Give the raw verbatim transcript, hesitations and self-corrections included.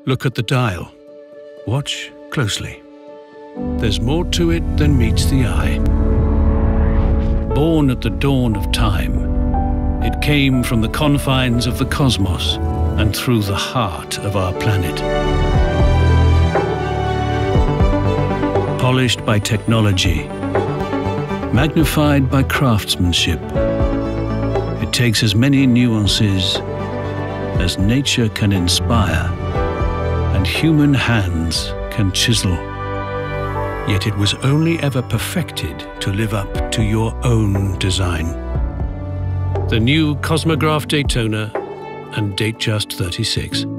Look at the dial. Watch closely. There's more to it than meets the eye. Born at the dawn of time, it came from the confines of the cosmos and through the heart of our planet. Polished by technology, magnified by craftsmanship, it takes as many nuances as nature can inspire and human hands can chisel. Yet it was only ever perfected to live up to your own design. The new Cosmograph Daytona and Datejust thirty-six.